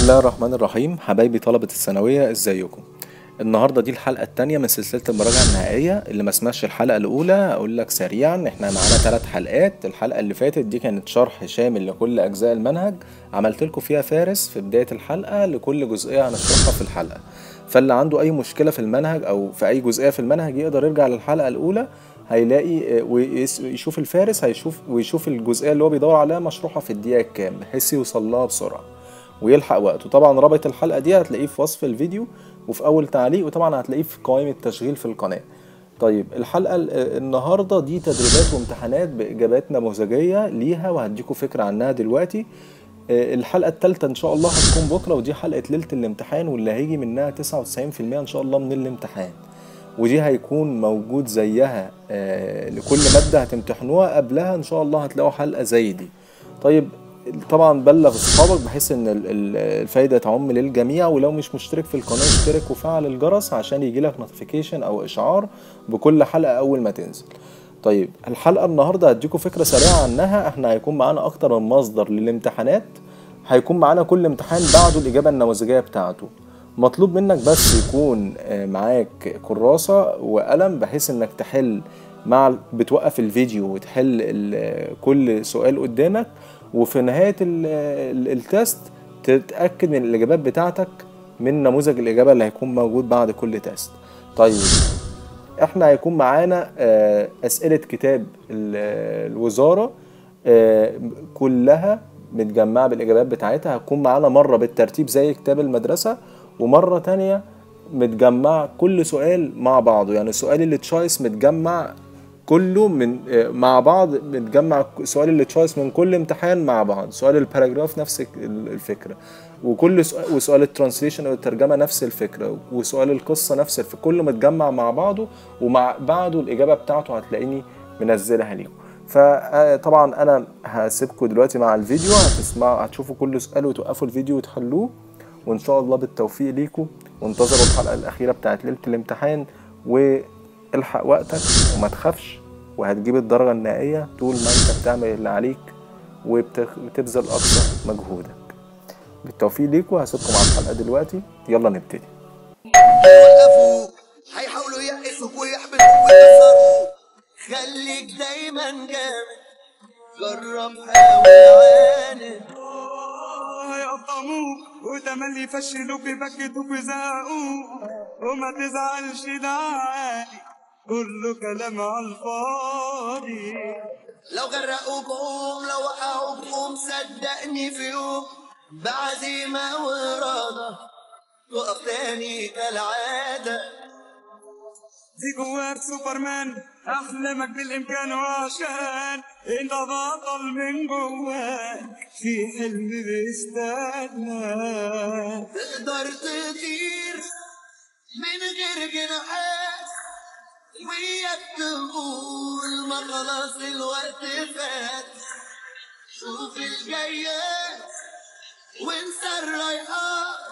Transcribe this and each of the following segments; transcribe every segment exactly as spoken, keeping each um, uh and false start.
بسم الله الرحمن الرحيم. حبايبي طلبة الثانوية، ازيكم؟ النهاردة دي الحلقة التانية من سلسلة المراجعة النهائية. اللي ما سمعش الحلقة الأولى أقول لك سريعا، احنا معانا ثلاث حلقات. الحلقة اللي فاتت دي كانت شرح شامل لكل أجزاء المنهج، عملت لكم فيها فارس في بداية الحلقة لكل جزئية هنشرحها في الحلقة. فاللي عنده أي مشكلة في المنهج أو في أي جزئية في المنهج يقدر يرجع للحلقة الأولى، هيلاقي ويشوف الفارس هيشوف ويشوف الجزئية اللي هو بيدور عليها مشروحة في الدقيقة كام، بحيث يوصل لها بسرعة ويلحق وقته. طبعا رابط الحلقة دي هتلاقيه في وصف الفيديو وفي أول تعليق، وطبعا هتلاقيه في قوائم التشغيل في القناة. طيب الحلقة النهاردة دي تدريبات وامتحانات بإجابات نموذجية ليها، وهديكوا فكرة عنها دلوقتي. الحلقة الثالثة إن شاء الله هتكون بكرة، ودي حلقة ليلة الامتحان واللي هيجي منها تسعة وتسعين في المية إن شاء الله من الامتحان، ودي هيكون موجود زيها لكل مادة هتمتحنوها. قبلها إن شاء الله هتلاقوا حلقة زي دي. طيب طبعا بلغ اصحابك بحيث ان الفايده تعم للجميع، ولو مش مشترك في القناه اشترك وفعل الجرس عشان يجيلك نوتيفيكيشن او اشعار بكل حلقه اول ما تنزل. طيب الحلقه النهارده هديكم فكره سريعه عنها. احنا هيكون معانا اكتر من مصدر للامتحانات، هيكون معانا كل امتحان بعده الاجابه النموذجيه بتاعته. مطلوب منك بس يكون معاك كراسه وقلم، بحيث انك تحل مع بتوقف الفيديو وتحل كل سؤال قدامك، وفي نهاية التست تتأكد من الإجابات بتاعتك من نموذج الإجابة اللي هيكون موجود بعد كل تست. طيب احنا هيكون معانا أسئلة كتاب الوزارة كلها متجمعة بالإجابات بتاعتها. هتكون معانا مرة بالترتيب زي كتاب المدرسة، ومرة تانية متجمع كل سؤال مع بعضه، يعني السؤال اللي تشايس متجمع كله من مع بعض، متجمع سؤال اللي تشايس من كل امتحان مع بعض، سؤال الباراجراف نفس الفكره، وكل سؤال وسؤال الترانسليشن او الترجمه نفس الفكره، وسؤال القصه نفس الفكره، كله متجمع مع بعضه ومع بعده الاجابه بتاعته هتلاقيني منزلها ليكم. فطبعا انا هسيبكم دلوقتي مع الفيديو، هتسمعوا هتشوفوا كل سؤال وتوقفوا الفيديو وتحلوه، وان شاء الله بالتوفيق ليكم. وانتظروا الحلقه الاخيره بتاعت ليله الامتحان، والحق وقتك وما تخافش، وهتجيب الدرجة النهائية طول ما انت بتعمل اللي عليك وبتبذل أقصى مجهودك. بالتوفيق ليكوا. هسيبكم على الحلقة دلوقتي، يلا نبتدي. هيوقفوا هيحاولوا يقسوك ويحبطوك ويكسروك، خليك دايما جامد، جرب حاول عاند. هيقطموك وتملي يفشلوك يبكتوك ويزهقوك، وما تزعلش ده عادي، كله كلام عالفاضي. لو غرقوك قوم، لو وقعوك قوم، صدقني في يوم بعزيمة وإرادة تقف تاني كالعادة. دي جواك سوبرمان، أحلامك بالإمكان، وعشان أنت بطل من جواك في حلم بيستناك. تقدر تطير من غير جناحات، وياك تقول ما خلاص الوقت فات. شوف الجايات وانسى الرايحات،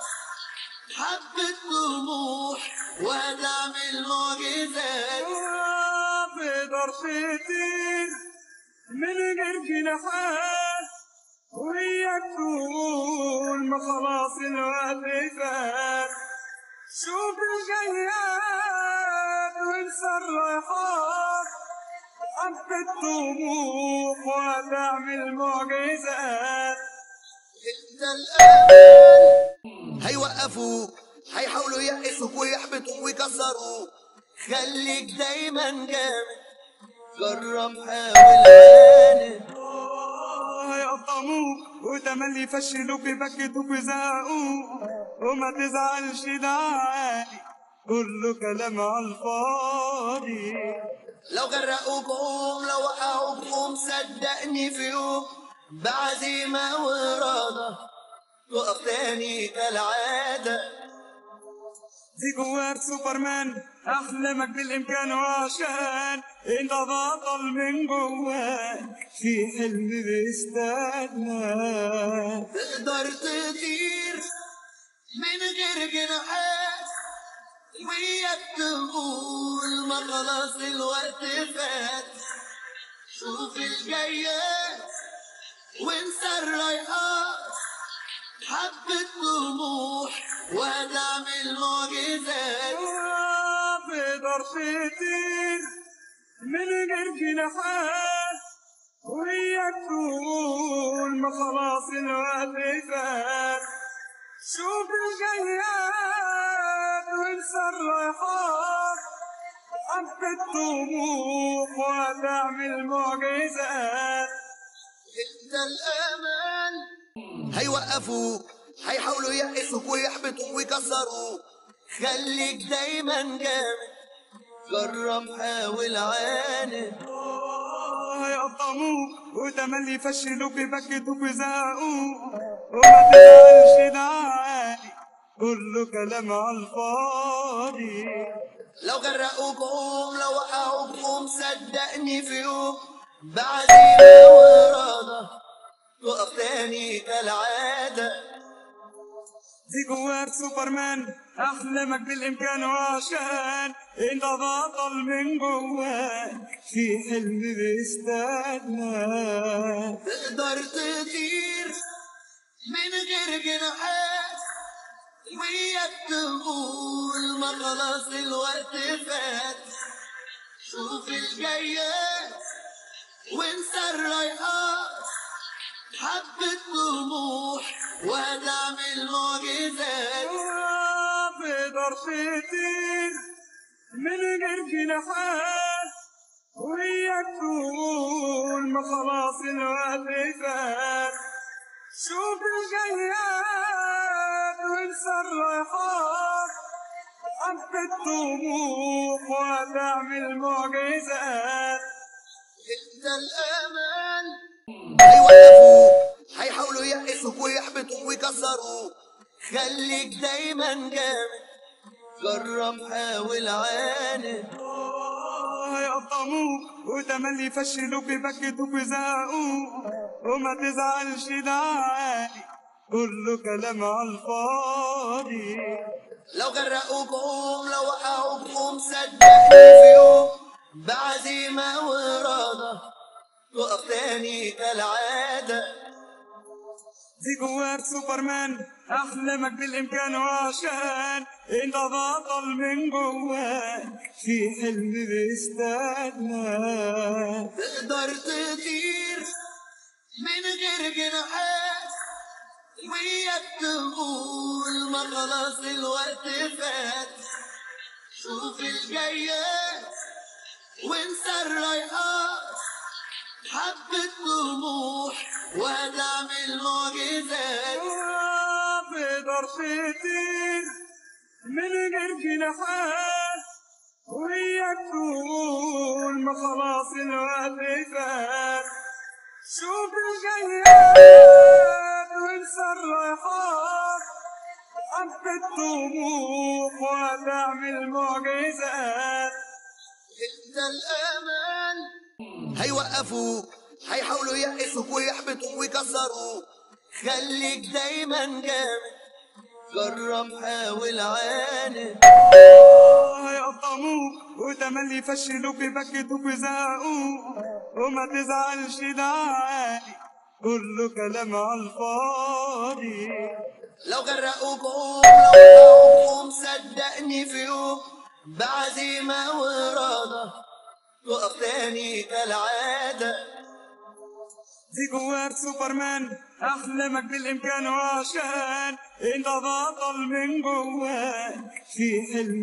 حبة طموح وهتعمل معجزات. تقدر تطير من غير جناحات، وياك تقول ما خلاص الوقت فات. شوف الجايات وانسى الرايحات، حبة طموح وهتعمل معجزات. انت الامل. هيوقفوك هيحاولوا يقسوك ويحبطوك ويكسروك، خليك دايما جامد، جرب حاول عاند. هيقطموك وتملي يفشلوك يبكتوك ويزهقوك، وما تزعلش ده عادي، كله كلام عالفاضي. لو غرقوك قوم، لو وقعوك قوم، صدقني في يوم بعزيمة وإرادة تقف تاني كالعادة. دي جواك سوبرمان، أحلامك بالإمكان، وعشان أنت بطل من جواك في حلم بيستناك. تقدر تطير من غير جناحات، وياك تقول ما خلاص الوقت فات. شوف الجايات وانسى الرايحات، حبة طموح وهتعمل معجزات. تقدر تطير من غير جناحات، وياك تقول ما خلاص الوقت فات. شوف الجياد وانسى الرايحات، حبة طموح وهتعمل معجزات. انت الامل هيوقفوك، هيحاولوا ييأسوك ويحبطوك ويكسروك. خليك دايما جامد، جرب حاول عاند. هيقطموك وتملي يفشلوك يبكتوك ويزهقوك، وما تزعلش ده عادي، كله كلام على الفاضي. لو غرقوك قوم، لو وقعوك قوم، صدقني في يوم بعزيمة وإرادة تقف تاني كالعادة. دي جواك سوبرمان، أحلامك بالإمكان، وعشان أنت بطل من جواك في حلم بيستناك. تقدر تطير من غير جناحات، وياك تقول ما خلاص الوقت فات. شوف الجايات وانسى الرايحات، حبة طموح وهتعمل معجزات. تقدر تطير من غير جناحات، وياك تقول ما خلاص الوقت فات. شوف الجياد وانسى الرايحات، حبة طموح وهتعمل معجزات. انت الامل هيوقفوك، هيحاولوا ييأسوك ويحبطوك ويكسروك. خليك دايما جامد، جرب حاول عاند. هيقطموك وتملي يفشلوك يبكتوك ويزهقوك، وما تزعلش ده عادي، كله كلام على الفاضي. لو غرقوك قوم، لو وقعوك قوم، صدقني في يوم بعزيمة وإرادة تقف تاني كالعادة. دي جواك سوبرمان، أحلامك بالإمكان، وعشان أنت بطل من جواك في حلم بيستناك. تقدر تطير من غير جناحات، وياك تقول ما خلاص الوقت فات. شوف الجايات وانسى الرايحات، حبة طموح وهتعمل معجزات. تقدر تطير من غير جناحات، وياك تقول ما خلاص الوقت فات. شوف الجياد وانسى الرايحات، حبة طموح وهتعمل معجزات. انت الامل هيوقفوك، هيحاولوا ييأسوك ويحبطوك ويكسروك. خليك دايما جامد، جرب حاول عاند. هيقطموك وتملي يفشلوك يبكتوك ويزهقوك، وما تزعلش ده عادي، كله كلام على الفاضي. لو غرقوك قوم، لو وقعوك قوم، صدقني في يوم بعزيمة وإرادة تقف تاني كالعادة. دي جواك سوبرمان، أحلامك بالإمكان، وعشان أنت بطل من جواك في حلم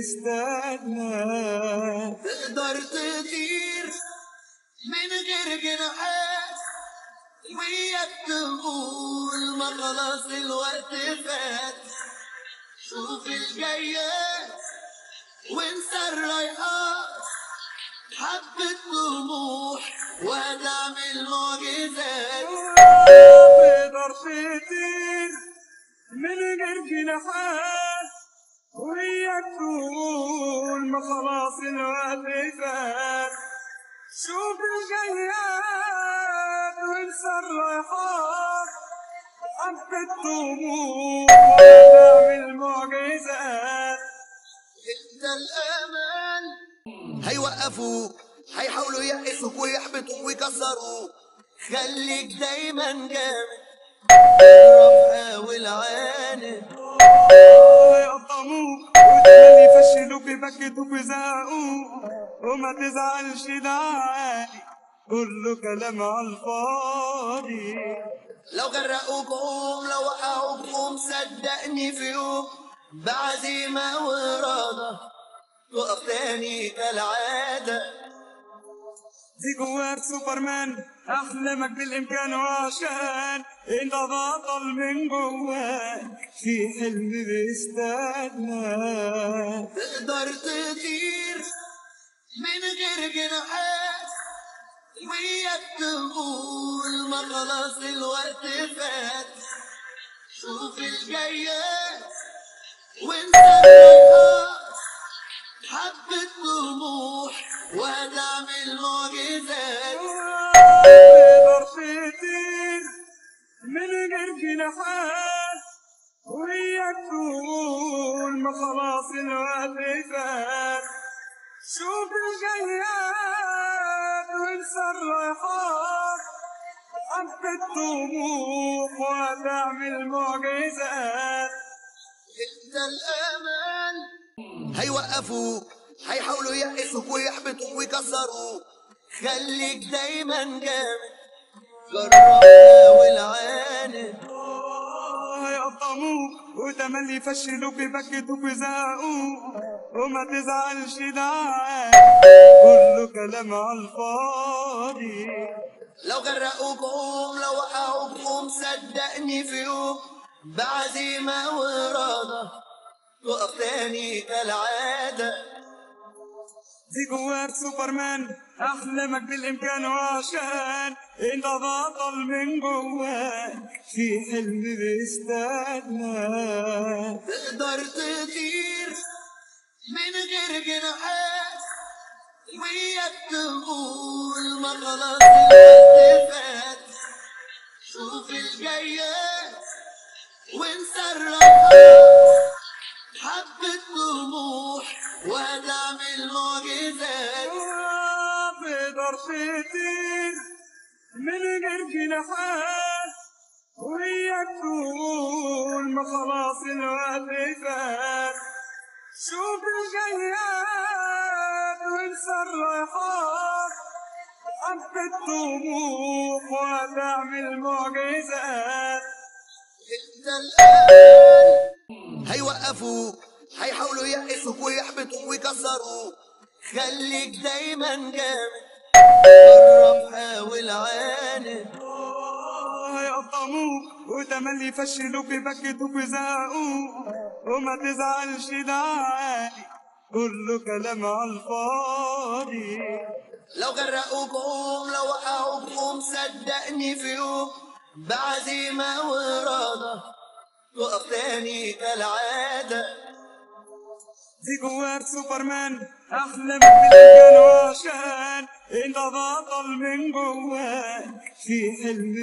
بيستناك. تقدر تطير من غير جناحات، وياك تقول ما خلاص الوقت فات. شوف الجايات وانسى الرايحات، حبة طموح وهتعمل معجزات. تقدر تطير من غير جناحات، وياك تقول ما خلاص الوقت فات. شوف الجياد وانسى الرايحات، حبة طموح وهتعمل معجزات. انت الامل هيوقفوك، هيحاولوا ييأسوك ويحبطوك ويكسروك. خليك دايما جامد، جرب حاول عاند. يقطموك وتملي يفشلوك يبكتوك ويزهقوك وما تزعلش ده عادي كله كلام على الفاضي. لو غرقوك قوم، لو وقعوك قوم، صدقني في يوم بعزيمة وإرادة تقف تاني كالعادة. دي جواك سوبرمان احلامك بالامكان، وعشان انت بطل من جواك في حلم بيستناك. تقدر تطير من غير جناحات وياك تقول ما خلاص الوقت فات. شوف الجايات وانسى الرايحات، حبة طموح وهتعمل معجزات. تقدر تطير من غير جناحات وياك تقول ما خلاص الوقت فات. شوف الجياد وانسى الرايحات، حبة طموح وهتعمل معجزات. انت الأمان هيوقفوك، هيحاولوا ييأسوك ويحبطوك ويكسروك. خليك دايما جامد، جرب حاول عاند. هيقطموك وتملي يفشلوك يبكتوك ويزهقوك وما تزعلش ده عادي كله كلام على الفاضي. لو غرقوك قوم، لو وقعوك قوم، صدقني في يوم بعزيمة وإرادة تقف تاني كالعادة. دي جواك سوبرمان احلامك بالامكان، وعشان انت بطل من جواك في حلم بيستناك. تقدر تطير من غير جناحات وياك تقول ما خلاص الوقت فات. شوف الجايات وانسى الرايحات، حبة طموح وهتعمل معجزات. تقدر تطير من غير جناحات وياك تقول ما خلاص الوقت فات. شوف الجياد وانسى الرايحات، حبة طموح وهتعمل معجزات. انت الأمان هيوقفوك، هيحاولوا ييأسوك ويحبطوك ويكسروك. خليك دايما جامد، جرب حاول عاند. هيقطموك وتملي يفشلوك يبكتوك ويزهقوك وما تزعلش ده عادي كله كلام على الفاضي. لو غرقوك قوم، لو وقعوك قوم، صدقني في يوم بعزيمة وإرادة تقف تاني كالعادة. دي جواك سوبرمان احلامك بالامكان، وعشان انت بطل من جواك في حلم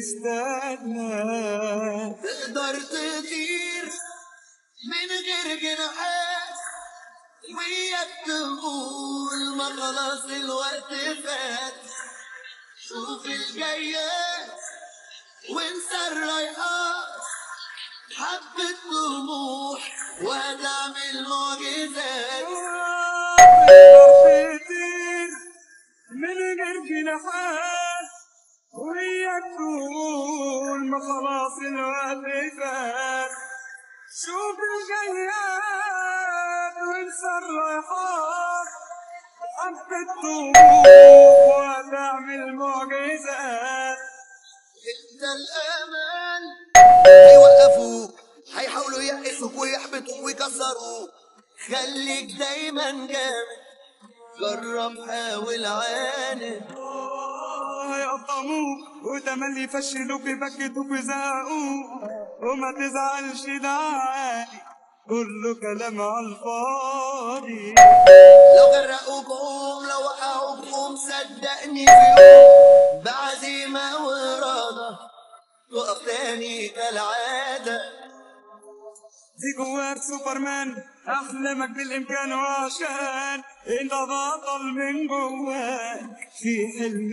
بيستناك. تقدر تطير من غير جناحات وياك تقول ما خلاص الوقت فات. شوف الجايات وانسى الرايحات، حبة طموح وهتعمل معجزات. تقدر تطير من غير جناحات وياك تقول ما خلاص الوقت فات. شوف الجياد وانسى الرايحات، حبة طموح وهتعمل معجزات. انت الأمان هيوقفوك، هيحاولوا ييأسوك ويحبطوك ويكسروك. خليك دايما جامد، جرب حاول عاند. هيقطموك وتملي يفشلوك يبكتوك ويزهقوك وما تزعلش ده عادي كله كلام على الفاضي. لو غرقوك قوم، لو وقعوك قوم، صدقني في يوم بعزيمة وإرادة تقف تاني كالعادة. دي جواك سوبرمان، احلامك بالامكان، وعشان انت بطل من جواك في حلم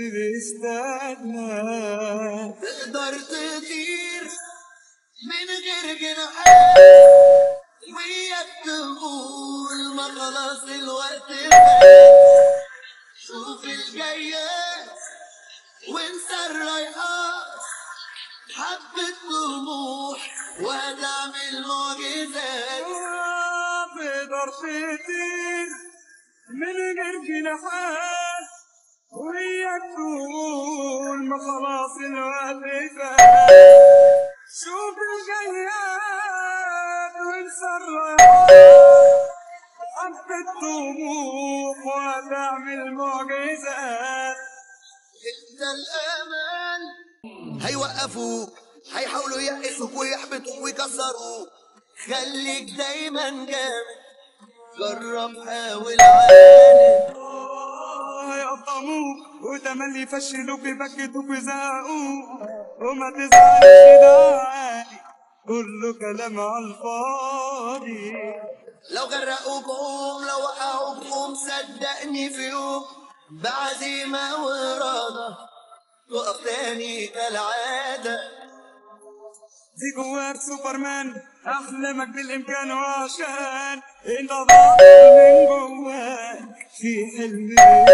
بيستناك. تقدر تطير من غير جناحات، وياك تقول ما خلاص الوقت فات. شوف الجايات وانسى الرايحات، حبة طموح وهتعمل معجزات. تقدر تطير من غير جناحات، وياك تقول ما خلاص الوقت فات. شوف الجياد وانسى الرايحات، حبة طموح وهتعمل معجزات. انت الامل هيوقفوك، هيحاولوا ييأسوك ويحبطوك ويكسروك. خليك دايما جامد، جرب حاول عاند. هيقطموك وتملي يفشلوك يبكتوك ويزهقوك، وما تزعلش ده عادي، كله كلام عالفاضي. لو غرقوك قوم، لو وقعوك قوم، صدقني في يوم بعزيمة وإرادة تقف تاني كالعادة. دي جواك سوبرمان، احلامك بالامكان، وعشان انت بطل من جواك في حلم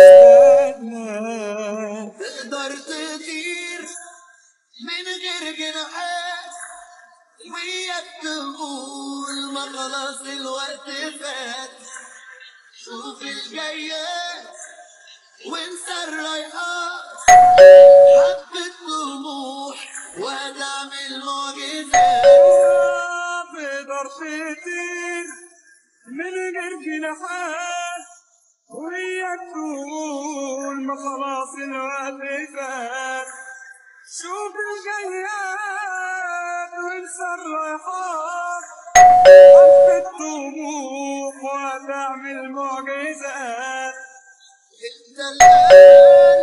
بيستناك. تقدر تطير من غير جناحات، وياك تقول ما خلاص الوقت فات. شوف الجايات وانسى الرايحات، حبة طموح وهتعمل معجزات. تقدر تطير من غير جناحات، وياك تقول ما خلاص الوقت فات. شوف الجياد وانسى الرايحات، حبة طموح وهتعمل معجزات. انت الامل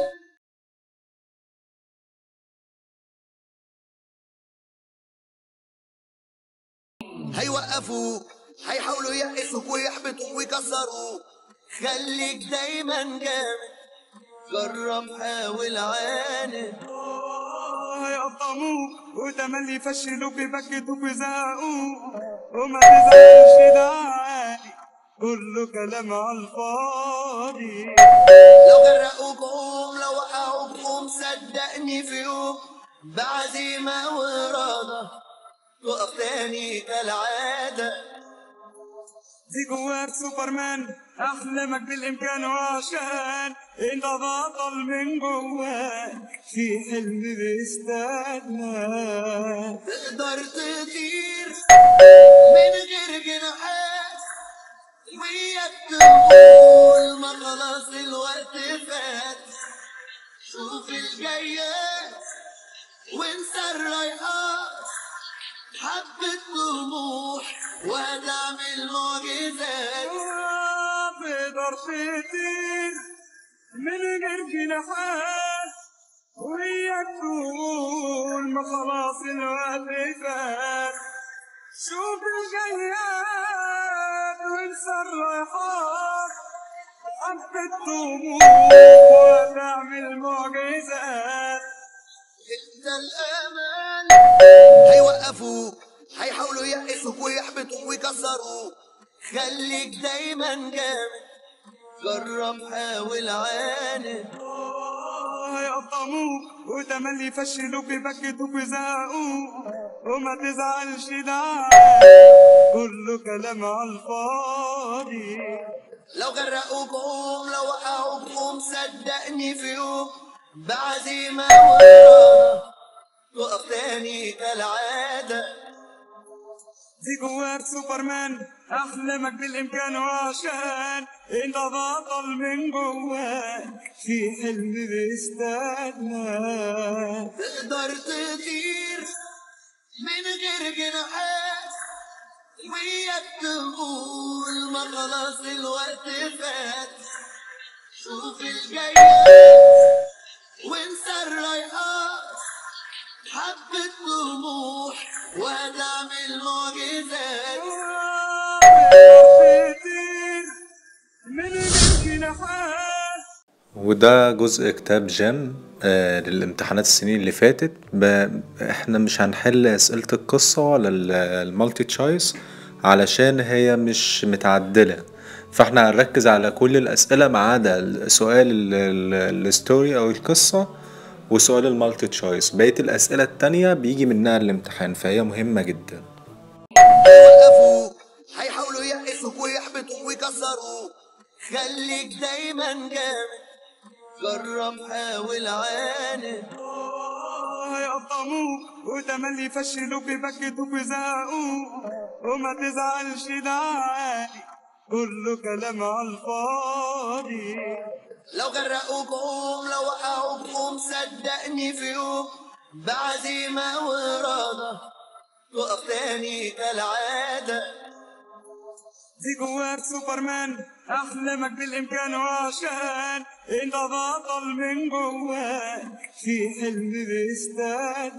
هيوقفوك، هيحاولوا ييأسوك ويحبطوك ويكسروك. خليك دايما جامد، جرب حاول عاند. هيقطموك وتملي يفشلوك يبكتوك ويزهقوك، وما تزعلش ده عادي، كله كلام عالفاضي. لو غرقوك قوم، لو وقعوك قوم، صدقني في يوم بعزيمة وإرادة تقف تاني كالعادة. دي جواك سوبرمان، احلامك بالامكان، وعشان انت بطل من جواك في حلم بيستناك. تقدر تطير من غير جناحات، وياك تقول ما خلاص الوقت فات. شوف الجايات وانسى الرايحات، حبة طموح وهتعمل معجزات. تقدر تطير من غير جناحات، وياك تقول ما خلاص الوقت فات. شوف الجياد وانسى الرايحات، حبة طموح وهتعمل معجزات. انت الامل هيوقفوك، هيحاولوا ييأسوك ويحبطوك ويكسروك. خليك دايما جامد، جرب حاول عاند. هيقطموك وتملي يفشلوك يبكتوك ويزهقوك، وما تزعلش ده عادي، كله كلام عالفاضي. لو غرقوك قوم، لو وقعوك قوم، صدقني في يوم بعزيمة وإرادة تقف تاني كالعادة. دي جواك سوبرمان، احلامك بالامكان، وعشان انت بطل من جواك في حلم بيستناك. تقدر تطير من غير جناحات، وياك تقول ما خلاص الوقت فات. شوف الجايات وانسى الرايحات، حبة طموح وهتعمل معجزات. من غير جناحات. وده جزء كتاب جيم آه للامتحانات السنين اللي فاتت. ب... احنا مش هنحل اسئلة القصة ولا ال- المالتي تشويس علشان هي مش متعدلة، فاحنا هنركز على كل الاسئلة ما عدا سؤال ال- ال- الستوري او القصة وسؤال المالتي تشويس. بقية الاسئلة التانية بيجي منها الامتحان، فهي مهمة جدا. هيوقفوك هيحاولوا ييأسوك ويحبطوك ويكسروك، خليك دايما جامد، جرب حاول عاند. هيقطموك وتملي يفشلوك يبكتوك ويزهقوك، وما تزعلش ده عادي، كله كلام على الفاضي. لو غرقوك قوم، لو وقعوك قوم، صدقني في يوم بعزيمة وإرادة تقف تاني كالعادة. دي جواك سوبرمان، احلامك بالامكان، وعشان انت بطل من جواك في حلم بيستناك.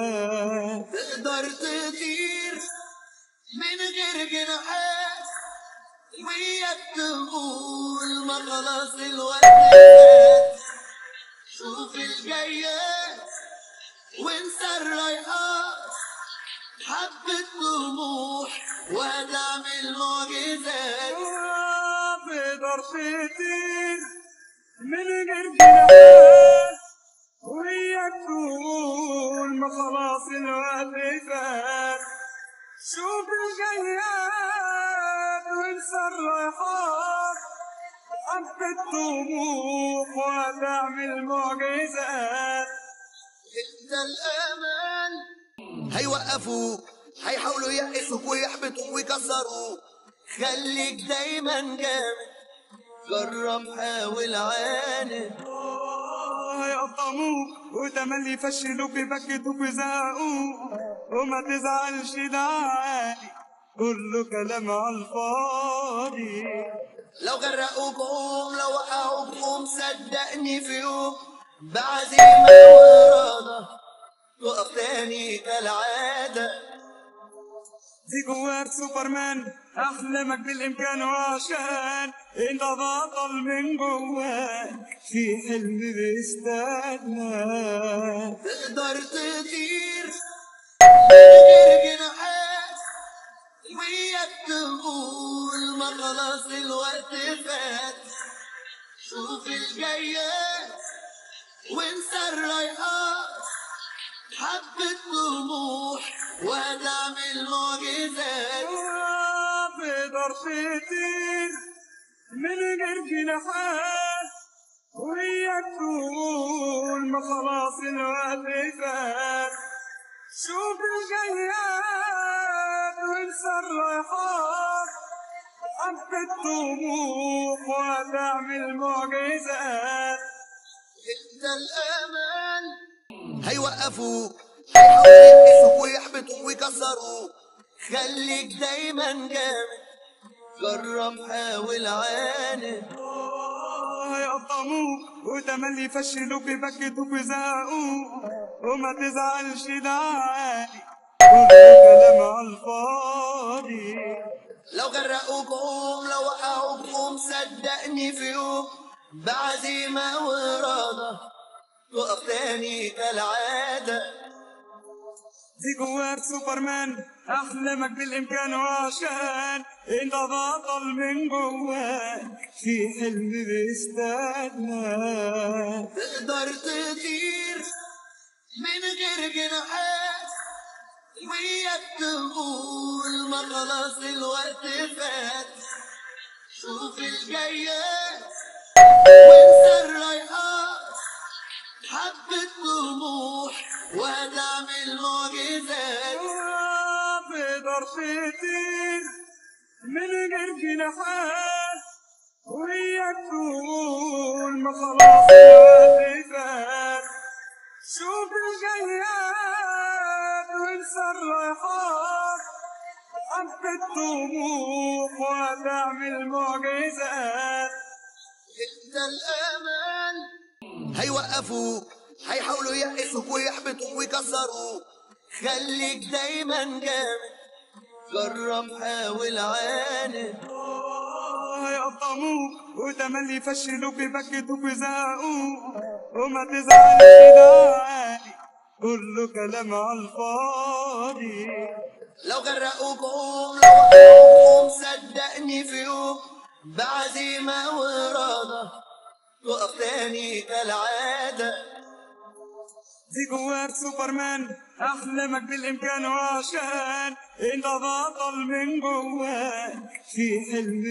تقدر تطير من غير جناحات، وياك تقول ما خلاص الوقت فات. شوف الجايات وانسى الرايحات، حبة طموح وهتعمل معجزات. تقدر تطير من غير جناحات، وياك تقول ما خلاص الوقت فات. شوف الجياد وانسى الرايحات، حبة طموح وهتعمل معجزات. انت الأمان هيوقفوك هيحاولوا ييأسوك ويحبطوك ويكسروك، خليك دايما جامد، جرب حاول عاند. هيقطموك وتملي يفشلوك يبكتوك ويزهقوك، وما تزعلش ده عادي، كله كلام على الفاضي. لو غرقوك قوم، لو وقعوك قوم، صدقني في يوم بعزيمة وإرادة تقف تاني كالعادة. دي جواك سوبرمان، احلامك بالامكان، وعشان انت بطل من جواك في حلم بيستناك. تقدر تطير من غير جناحات، وياك تقول ما خلاص الوقت فات. شوف الجايات وانسى الرايحات، حبة طموح وهتعمل معجزات. تقدر تطير من غير جناحات، وياك تقول ما خلاص الوقت فات. شوف الجياد وانسى الرايحات، حبة طموح وهتعمل معجزات. انت الأمان هيوقفوك هيحاولوا ييأسوك ويحبطوك ويكسروك، خليك دايما جامد، جرب حاول عاند. هيقطموك وتملي يفشلوك يبكتوك ويزهقوك، وما تزعلش ده عادي، كله كلام على الفاضي. لو غرقوك قوم، لو وقعوك قوم، صدقني في يوم بعزيمة وإرادة تقف تاني كالعادة. دي جواك سوبرمان، احلامك بالامكان، وعشان انت بطل من جواك في حلم بيستناك. تقدر تطير من غير جناحات، وياك تقول ما خلاص الوقت فات. شوف الجايات وانسى الرايحات، حبة طموح وهتعمل معجزات. تقدر تطير من غير جناحات، وياك تقول ما خلاص الوقت فات. شوف الجياد وانسى الرايحات، حبة طموح وهتعمل معجزات. انت الأمان هيوقفوك هيحاولوا ييأسوك ويحبطوك ويكسروك، خليك دايما جامد، جرب حاول عاند. هيقطموك وتملي يفشلوك يبكتوك ويزهقوك وما تزعلش ده عادي كله كلام عالفاضي. لو غرقوكم لو وقعوكم صدقني في يوم بعزيمة وإرادة تقف تاني كالعادة. دي جواك سوبرمان احلامك بالامكان وعشان انت بطل من جواك في حلم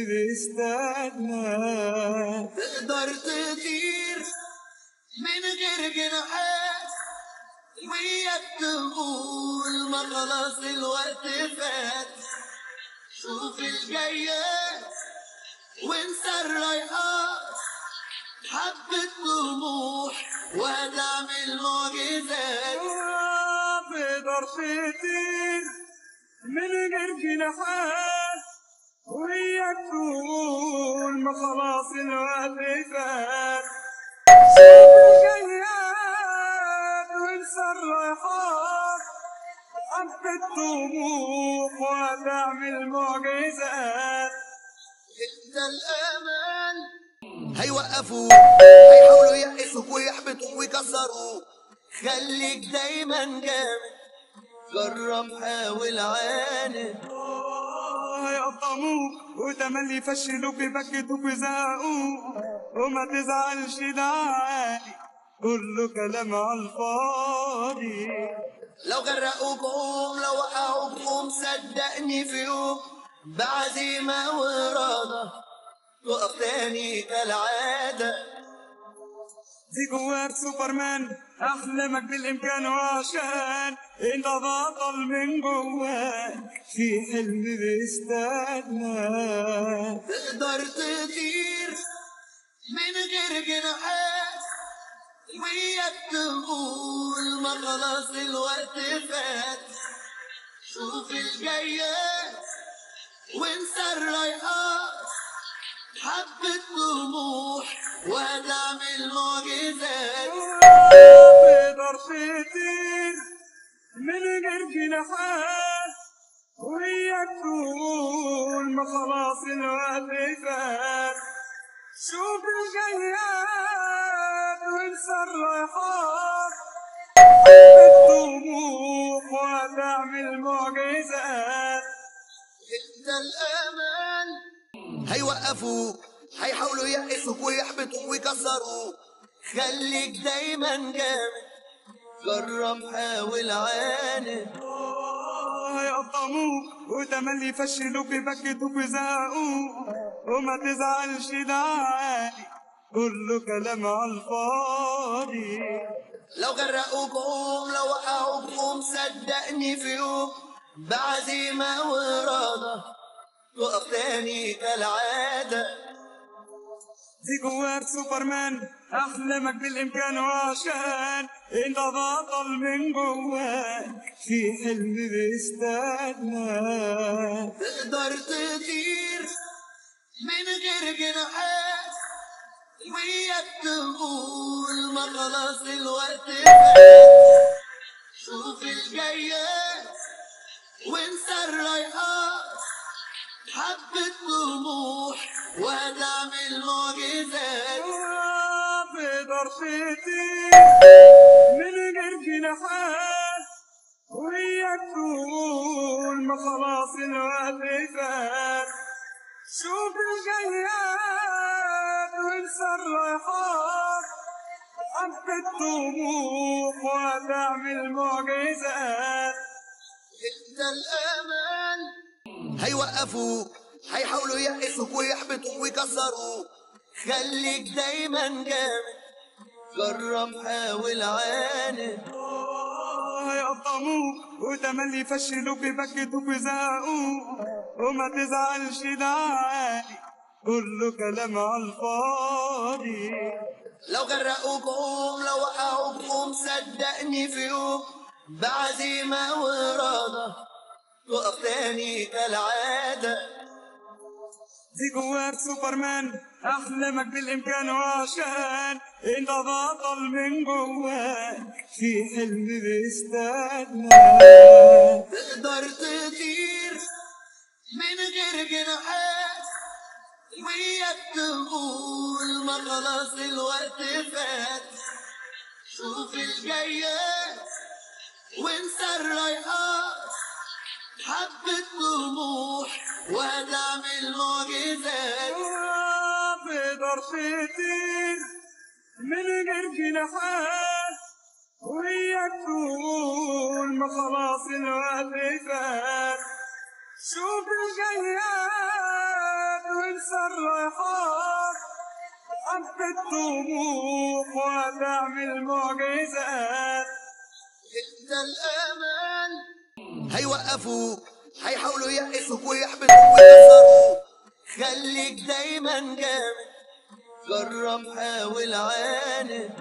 بيستناك. تقدر تطير من غير جناحات وياك تقول ما خلاص الوقت فات. شوف الجايات وانسى الرايحات حبة طموح وهتعمل معجزات. تقدر تطير من غير جناحات وياك تقول ما خلاص الوقت فات. شوف الجايات وانسى الرايحات حبة طموح وهتعمل معجزات. انت الامل هيوقفوك هيحاولوا ييأسوك ويحبطوك ويكسروك. خليك دايما جامد جرب حاول عاند. هيقطموك وتملي يفشلوك يبكتوك ويزهقوك وما تزعلش ده عادي كله كلام عالفاضي. لو غرقوكم لو وقعوكم صدقني في يوم بعزيمة وإرادة تقف تاني كالعادة. دي جواك سوبرمان احلامك بالامكان وعشان انت بطل من جواك في حلم بيستناك. تقدر تطير من غير جناحات وياك تقول ما خلاص الوقت فات. شوف الجايات وانسى الرايحات حبة طموح وهتعمل معجزات. تقدر تطير من غير جناحات وياك تقول ما خلاص الوقت فات. شوف الجايات وانسى الرايحات حبة طموح وهتعمل معجزات. انت الامل هيوقفوك هيحاولوا ييأسوك ويحبطوك ويكسروك. خليك دايما جامد جرب حاول عاند. هيقطموك وتملي يفشلوك يبكتوك ويزهقوك وما تزعلش ده عادي كله كلام عالفاضي. لو غرقوكم لو وقعوكم صدقني في يوم بعزيمة وإرادة تقف تاني كالعادة. دي جواك سوبرمان احلامك بالامكان وعشان انت بطل من جواك في حلم بيستناك. تقدر تطير من غير جناحات وياك تقول ما خلاص الوقت فات. شوف الجايات وانسى الرايحات حبة طموح وهتعمل معجزات. تقدر تطير من غير جناحات وياك تقول ما خلاص الوقت فات. شوف الجايات وانسى الرايحات حبة طموح وهتعمل معجزات. انت الامل هيوقفوك هيحاولوا ييأسوك ويحبطوك ويكسروك. خليك دايما جامد جرب حاول عاند. هيقطموك وتملي يفشلوك يبكتوك ويزهقوك وما تزعلش ده عادي كله كلام عالفاضي. لو غرقوكم لو وقعوكم صدقني في يوم بعزيمة وإرادة تقف تاني كالعادة. دي جواك سوبرمان احلامك بالامكان وعشان انت بطل من جواك في حلم بيستناك. تقدر تطير من غير جناحات وياك تقول ما خلاص الوقت فات. شوف الجايات وانسى الرايحات، حبة طموح وهتعمل معجزات. في ضرفتي من غير جناحات وياك تقول ما خلاص الوقت فات. شوف الجياد وانسى الرايحات، حبة طموح وهتعمل معجزات. انت الامل هيوقفوك، هيحاولوا ييأسوك ويحبطوك ويكسروك. خليك دايما جامد، جرب حاول عاند.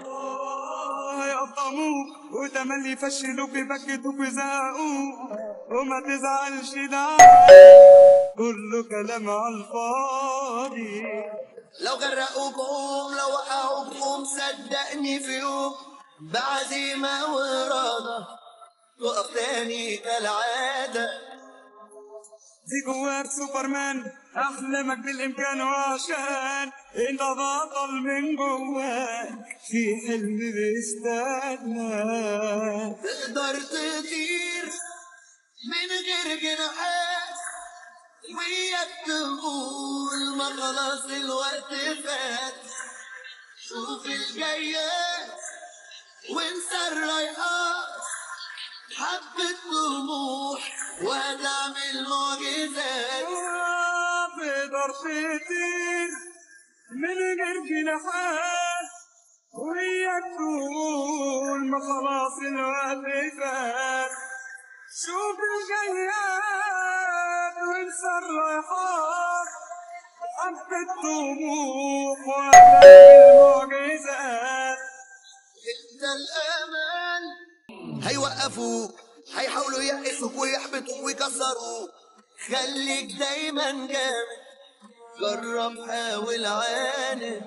هيقطموك وتملي يفشلوك يبكتوك ويزهقوك، وما تزعلش ده كله كلام على الفاضي. لو غرقوك قوم، لو وقعوك قوم، صدقني في يوم بعزيمة وإرادة تقف تاني كالعادة. دي جواك سوبرمان، أحلامك بالإمكان، وعشان أنت بطل من جواك في حلم بيستناك. تقدر تطير من غير جناحات وياك تقول ما خلاص الوقت فات. شوف الجايات وانسى الرايحات، حبة طموح وهتعمل معجزات. تقدر تطير من غير جناحات وياك تقول ما خلاص الوقت فات. شوف الجياد وانسى الرايحات، حبة طموح وهتعمل معجزات. انت الامل هيوقفوك، هيحاولوا ييأسوك ويحبطوك ويكسروك. خليك دايما جامد، جرب حاول عاند.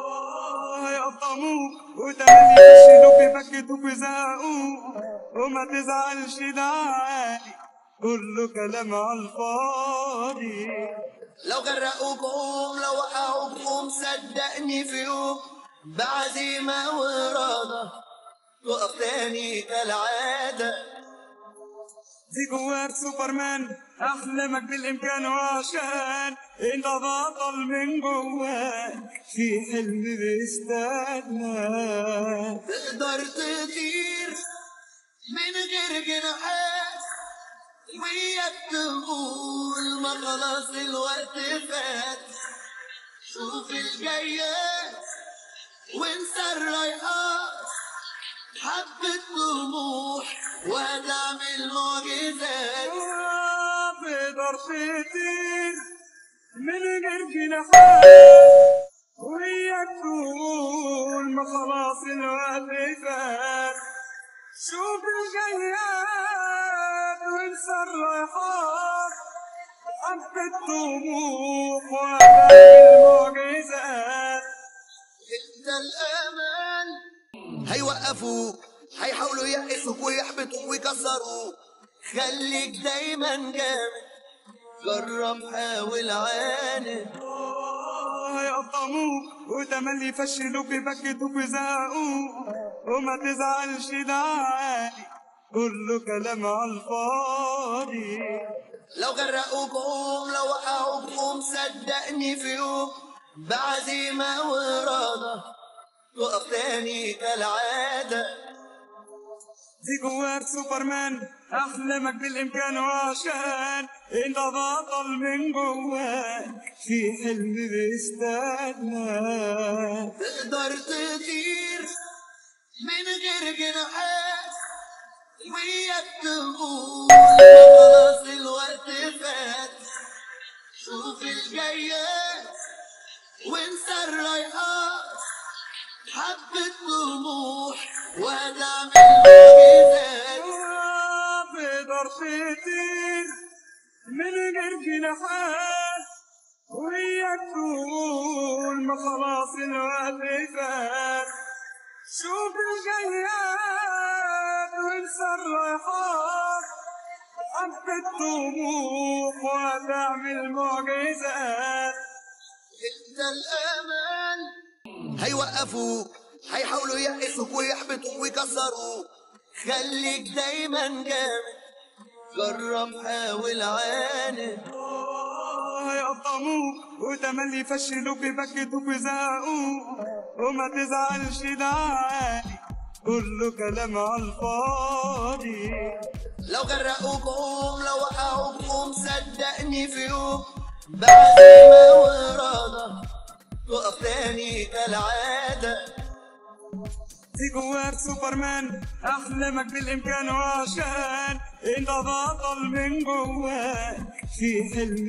هيقطموك وتملي يفشلوك يبكتوك ويزهقوك، وما تزعلش ده عادي كله كلام على الفاضي. لو غرقوك قوم، لو وقعوك قوم، صدقني في يوم بعزيمة وإرادة تقف تاني كالعادة. دي جواك سوبرمان، أحلامك بالإمكان، وعشان أنت بطل من جواك في حلم بيستناك. تقدر تطير من غير جناحات وياك تقول ما خلاص الوقت فات. شوف الجايات وانسى الرايحات، حبة طموح وهتعمل معجزات. تقدر تطير من غير جناحات وياك تقول ما خلاص الوقت فات. شوف الجياد وانسى الرايحات، حبة طموح وهتعمل معجزات. انت الامل هيوقفوك، هيحاولوا ييأسوك ويحبطوك ويكسروك. خليك دايما جامد، جرب حاول عاند. هيقطموك وتملي يفشلوك يبكتوك ويزهقوك، وما تزعلش ده عادي كله كلام على الفاضي. لو غرقوك قوم، لو وقعوك قوم، صدقني في يوم بعزيمة وإرادة تقف تاني كالعادة. دي جواك سوبرمان، أحلامك بالإمكان، وعشان أنت بطل من جواك في حلم بيستناك. تقدر تطير من غير جناحات وياك تقول ما خلاص الوقت فات. شوف الجايات وانسى الرايحات، حبة طموح وهتعمل معجزات. تقدر تطير من غير جناحات وياك تقول ما خلاص الوقت فات. شوف الجياد وانسى الرايحات، حبة طموح وتعمل معجزات. انت الأمان. هيوقفوك، هيحاولوا ييأسوك ويحبطوك ويكسروك، خليك دايما جامد، جرب حاول عاند. هيقطموك وتملي يفشلوك يبكتوك ويزهقوك، وما تزعلش ده عادي، كله كلام عالفاضي. لو غرقوك قوم، لو وقعوك قوم، صدقني في يوم بعزيمة وإرادة تقف تاني كالعادة. في جواك سوبرمان، أحلامك بالإمكان، وعشان أنت بطل من جواك في حلم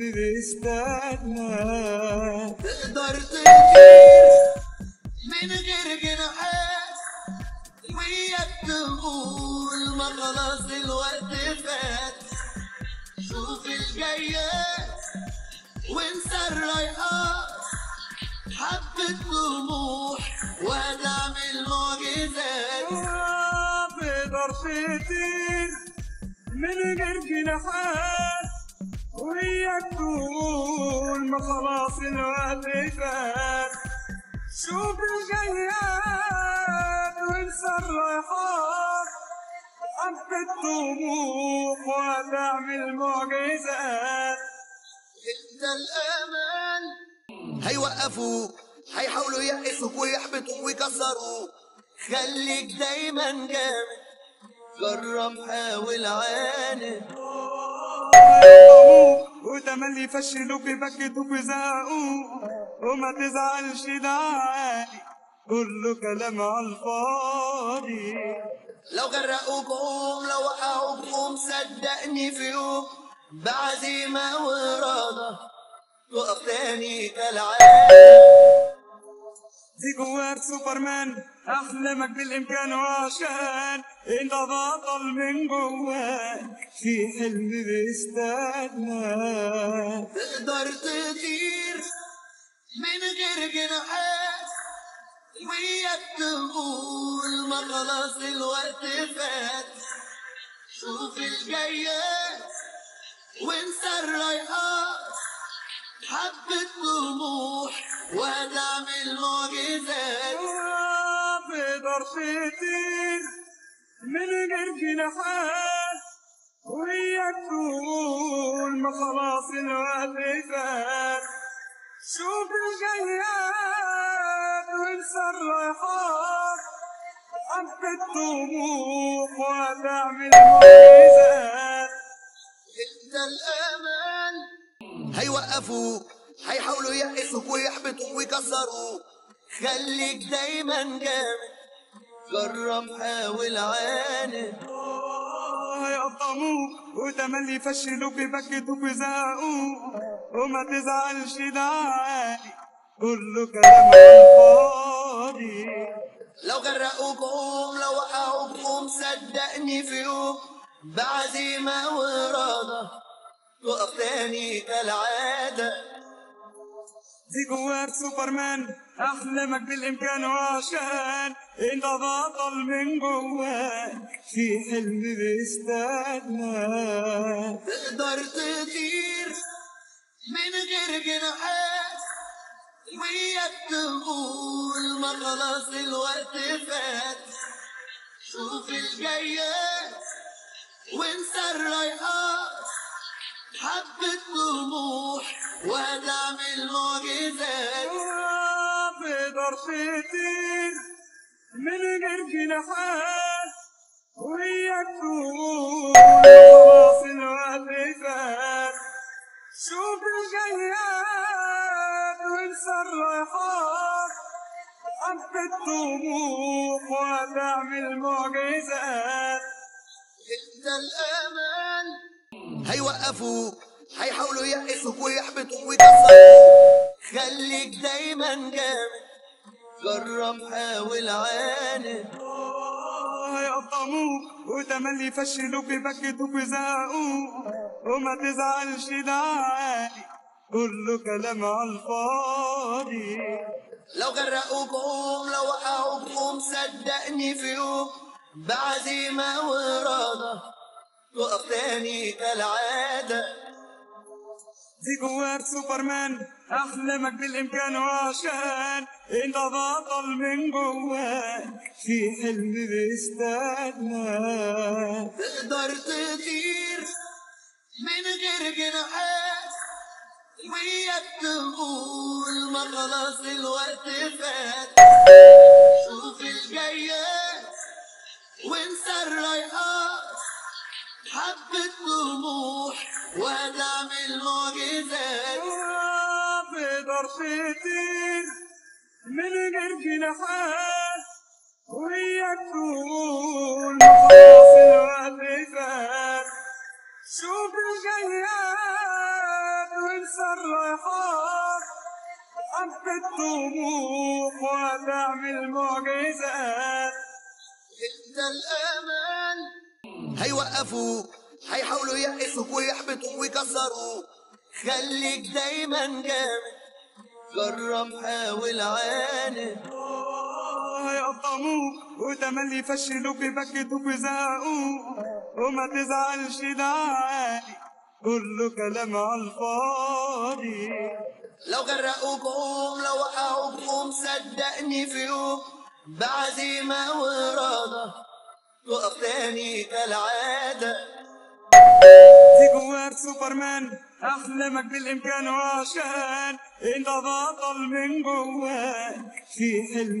بيستناك. تقدر تطير من غير جناحات، وياك تقول ما خلاص الوقت فات. شوف الجايات وانسى الرايحات، حبة طموح وهتعمل معجزات. تقدر تطير من غير جناحات، وياك تقول ما خلاص الوقت فات. شوف الجايات وانسى الرايحات، حبة طموح وهتعمل معجزات. انت الأمان. هيوقفوك، هيحاولوا ييأسوك ويحبطوك ويكسروك، خليك دايما جامد، جرب حاول عاند. هيقطموك وتملي يفشلوك يبكتوك ويزهقوك، وما تزعلش ده عادي، كله كلام عالفاضي. لو غرقوك قوم، لو وقعوك قوم، صدقني في يوم بعزيمة وإرادة تقف تاني كالعادة. في جواك سوبرمان، أحلامك بالإمكان، وعشان أنت بطل من جواك في حلم بيستناك. تقدر تطير من غير جناحات، وياك تقول ما خلاص الوقت فات. شوف الجايات وانسى الرايحات، حبة طموح وهتعمل معجزات. تقدر تطير من غير جناحات، وياك تقول ما خلاص الوقت فات. شوف الجايات وانسى الرايحات، حبة طموح وهتعمل معجزات. انت الأمان. هيوقفوك، هيحاولوا ييأسوك ويحبطوك ويكسروك، خليك دايما جامد، جرب حاول عاند. هيقطموك وتملي يفشلوك يبكتوك ويزهقوك، وما تزعلش ده عادي، كله كلام عالفاضي. لو غرقوك قوم، لو وقعوك قوم، صدقني في يوم بعزيمة وإرادة تقف تاني كالعادة. في جواك سوبرمان، أحلامك بالإمكان، وعشان أنت بطل من جواك في حلم بيستناك. تقدر تطير من غير جناحات، وياك تقول ما خلاص الوقت فات. شوف الجايات وانسى الرايحات، حبة طموح وهتعمل معجزات. تقدر تطير من غير جناحات، وياك تقول خلاص الوقت فات. شوف الجايات وانسى الرايحات، حبة طموح وهتعمل معجزات. انت الأمان. هيوقفوك، هيحاولوا ييأسوك ويحبطوك ويكسروك، خليك دايما جامد، جرب حاول عاند. هيقطموك وتملي يفشلوك يبكتوك ويزهقوك، وما تزعلش ده عادي، كله كلام عالفاضي. لو غرقوك قوم، لو وقعوك قوم، صدقني في يوم بعزيمة وإرادة تقف تاني كالعادة. دي جواك سوبرمان، احلامك بالامكان، وعشان انت بطل من جواك في حلم بيستناك. تقدر تطير من غير جناحات، وياك تقول ما خلاص الوقت فات. شوف الجايات وانسى الرايحات، حبة طموح وهتعمل معجزات. تقدر تطير من غير جناحات، وياك تقول ما خلاص الوقت فات. شوف الجايات وانسى الرايحات، حبة طموح وهتعمل معجزات. انت الامان هيوقفوك، هيحاولوا ييأسوك ويحبطوك ويكسروك. خليك دايما جامد، جرب حاول عاند. هيقطموك وتملي يفشلوك يبكتوك ويزهقوك، وما تزعلش ده عادي، كله كلام على الفاضي. لو غرقوك قوم، لو وقعوك قوم، صدقني في يوم بعزيمة وإرادة تقف تاني كالعادة. دي جواك سوبرمان، احلامك بالامكان، وعشان انت بطل من جواك في حلم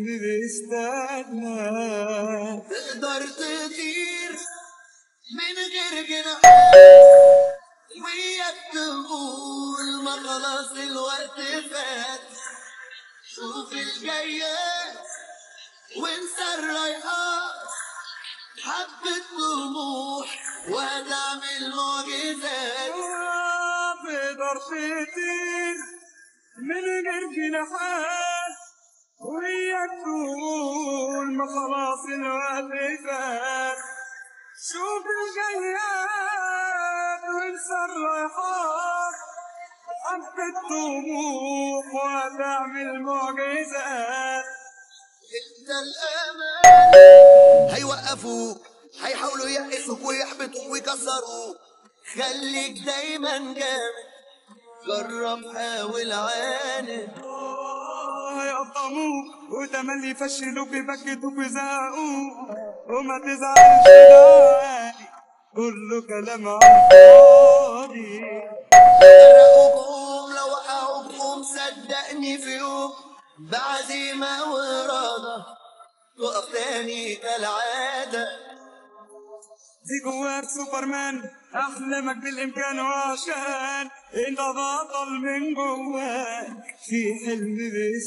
بيستناك. تقدر تطير من غير جناحات، وياك تقول ما خلاص الوقت فات. شوف الجايات وانسى الرايحات، حبة طموح وهتعمل معجزات. تقدر تطير من غير جناحات، وياك تقول ما خلاص الوقت فات. شوف الجايات وانسى الرايحات، حبة طموح وهتعمل معجزات. انت الامان هيوقفوك، هيحاولوا ييأسوك ويحبطوك ويكسروك. خليك دايما جامد، جرب حاول عاند. هيقطموك وتملي يفشلوك يبكتوك ويزهقوك، وما تزعلش ده عادي، كله كلام على الفاضي. لو غرقوك قوم، لو وقعوك قوم، صدقني في يوم بعزيمة وإرادة تقف تاني كالعادة. دي جواك سوبرمان، احلامك بالامكان، وعشان انت بطل من جواك في حلم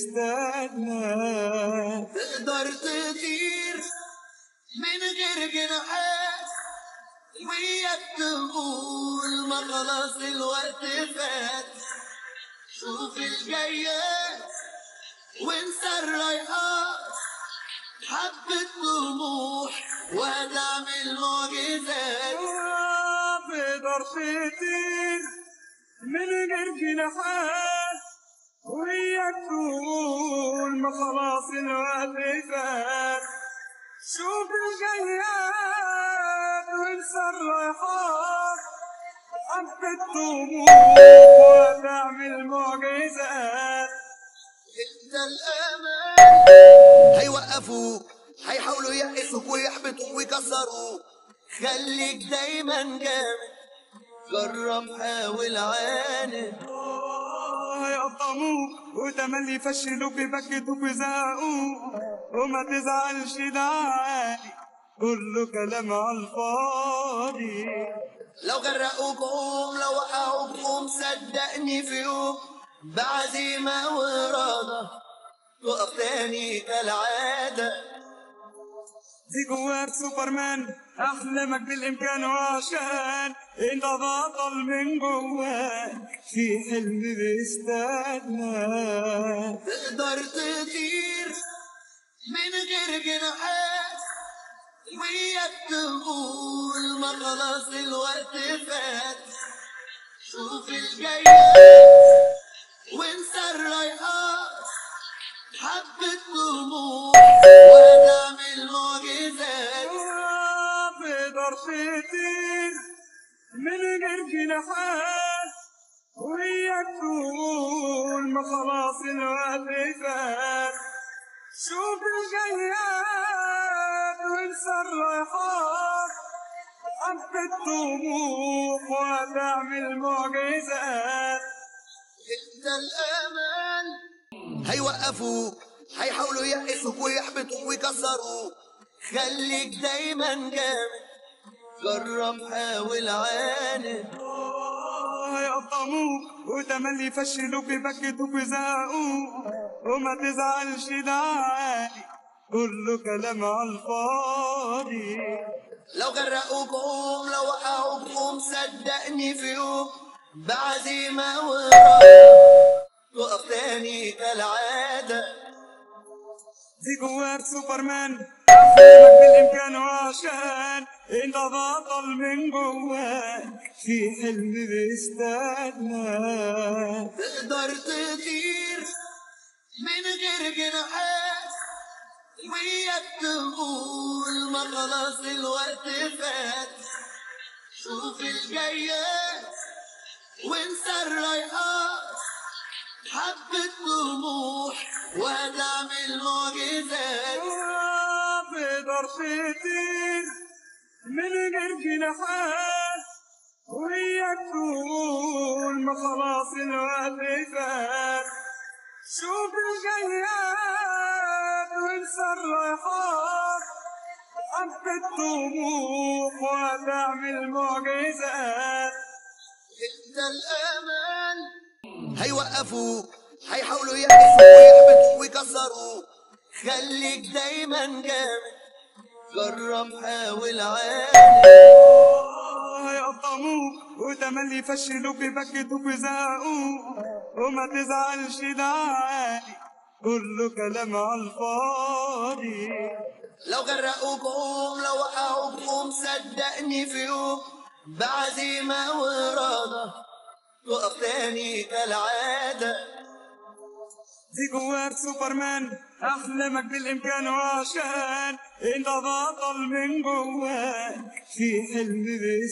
بيستناك. تقدر تطير من غير جناحات، وياك تقول ما خلاص الوقت فات. شوف الجايات وانسى الرايحات، حبة طموح وهتعمل معجزات. تقدر تطير من غير جناحات، وياك تقول ما خلاص الوقت فات. شوف الجايات وانسى الرايحات، حبة طموح وهتعمل معجزات. انت الامان هيوقفوك، هيحاولوا ييأسوك ويحبطوك ويكسروك. خليك دايما جامد، جرب حاول عاند. هيقطموك وتملي يفشلوك يبكتوك ويزهقوك، وما تزعلش ده عادي، كله كلام على الفاضي. لو غرقوك قوم، لو وقعوك قوم، صدقني في يوم بعزيمة وإرادة تقف تاني كالعادة. دي جواك سوبرمان، احلامك بالامكان، وعشان انت بطل من جواك في حلم بيستناك. تقدر تطير من غير جناحات، وياك تقول ما خلاص الوقت فات. شوف الجايات وانسى الرايحات، حبة طموح وهتعمل معجزات. تقدر تطير من غير جناحات، وياك تقول ما خلاص الوقت فات. شوف الجياد وانسى الرايحات، حبة طموح وهتعمل معجزات. انت الامل هيوقفوك، هيحاولوا ييأسوك ويحبطوك ويكسروك، خليك دايما جامد، جرب حاول عاند. هيقطموك وتملي يفشلوك يبكتوك ويزهقوك، وما تزعلش ده عادي، كله كلام على الفاضي. لو غرقوك قوم، لو وقعوك قوم، صدقني في يوم بعزيمة وإرادة تقف تاني كالعادة. دي جواك سوبرمان، أحلامك بالإمكان، وعشان أنت بطل من جواك في حلم بيستناك. تقدر تطير من غير جناحات، وياك تقول ما خلاص الوقت فات. شوف الجايات وانسى الرايحات، حبة طموح وهتعمل معجزات. تقدر تطير من غير جناحات، وياك تقول ما خلاص الوقت فات. شوف الجياد وانسى الرايحات، حبة طموح وهتعمل معجزات. انت الامل هيوقفوك، هيحاولوا ييأسوك ويحبطوك ويكسروك، خليك دايما جامد، جرب حاول عاند. هيقطموك وتملي يفشلوك يبكتوك ويزهقوك، وما تزعلش ده عادي، كله كلام على الفاضي. لو غرقوك قوم، لو وقعوك قوم، صدقني في يوم بعزيمة وإرادة تقف تاني كالعادة. دي جواك سوبرمان، أحلامك بالإمكان، وعشان أنت بطل من جواك في حلم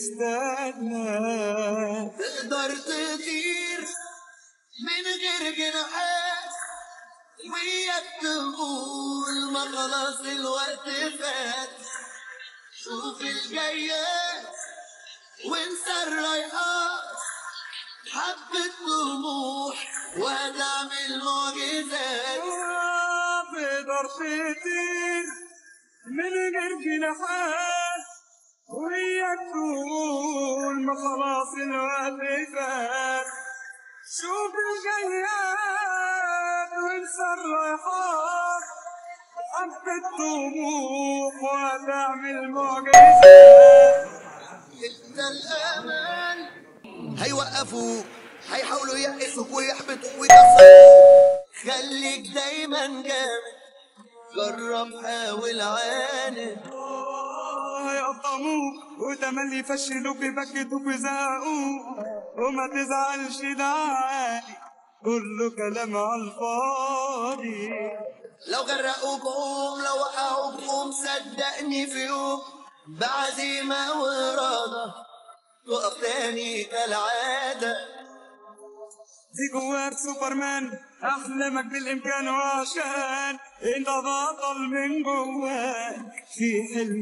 بيستناك. تقدر تطير من غير جناحات، وياك تقول ما خلاص الوقت فات. شوف الجايات وانسى الرايحات، حبة طموح وهتعمل معجزات. تقدر تطير من غير جناحات، وياك تقول ما خلاص الوقت فات. شوف الجياد وانسى الرايحات، حبة طموح وهتعمل معجزات. انت الامل هيوقفوك، هيحاولوا ييأسوك ويحبطوك ويكسروك، خليك دايما جامد، جرب حاول عاند. هيقطموك وتملي يفشلوك يبكتوك ويزهقوك، وما تزعلش ده عادي، كله كلام على الفاضي. لو غرقوك قوم، لو وقعوك قوم، صدقني في يوم بعزيمة وإرادة تقف تاني كالعادة. دي جواك سوبرمان، أحلامك بالإمكان، وعشان أنت بطل من جواك في حلم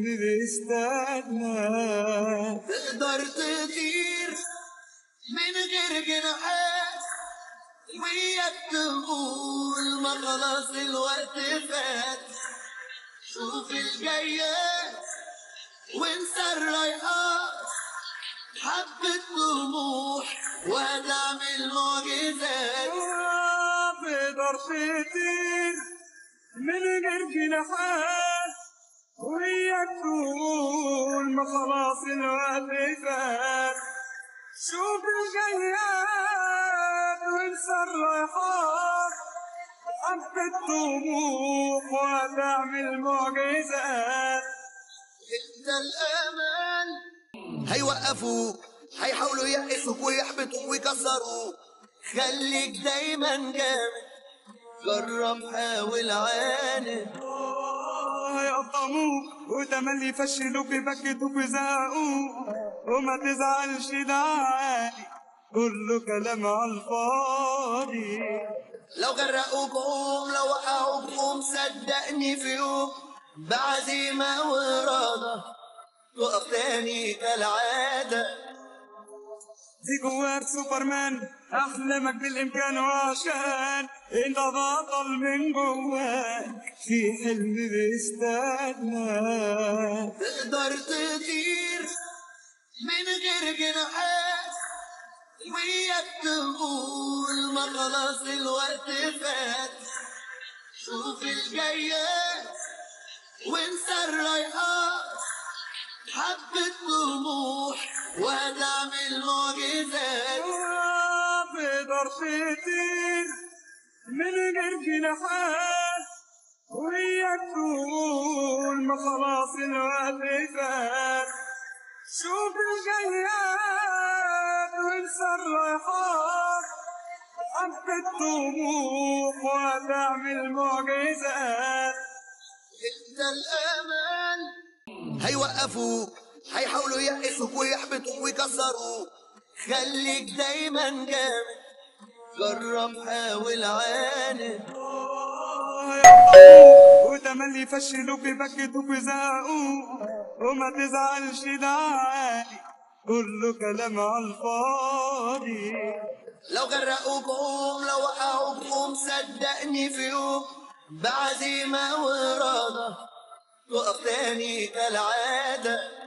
بيستناك. تقدر تطير من غير جناحات، وياك تقول ما خلاص الوقت فات. شوف الجايات وانسى الرايحات، حبة طموح وهتعمل معجزات. تقدر تطير من غير جناحات، وياك تقول ما خلاص الوقت فات. شوف الجياد وانسى الرايحات، حبة طموح وهتعمل معجزات. انت الامل هيوقفوك، هيحاولوا ييأسوك ويحبطوك ويكسروك، خليك دايما جامد، جرب حاول عاند. هيقطموك وتملي يفشلوك يبكتوك ويزهقوك وما تزعلش دعاني كله كلام عالفاضي. لو غرقوكم لو وقعوكم صدقني في يوم بعزيمة وإرادة تقف تاني كالعادة. دي جواك سوبرمان احلامك بالامكان وعشان انت بطل من جواك في حلم بيستناك. تقدر تطير من غير جناحات وياك تقول ما خلاص الوقت فات. شوف الجايات وانسى الرايحات حبة طموح وهتعمل معجزات. تقدر تطير من غير جناحات وياك تقول ما خلاص الوقت فات. شوف الجياد وانسى الرايحات حبة طموح وهتعمل معجزات. انت الأمان هيوقفوك هيحاولوا ييأسوك ويحبطوك ويكسروك. خليك دايما جامد جرب حاول عاند. وتملي يفشلوك يبكتوك ويزهقوك وما تزعلش دعاني كله كلام عالفاضي. لو غرقوكم لو وقعوكم صدقني في يوم بعزيمة وإرادة تقف تاني كالعادة.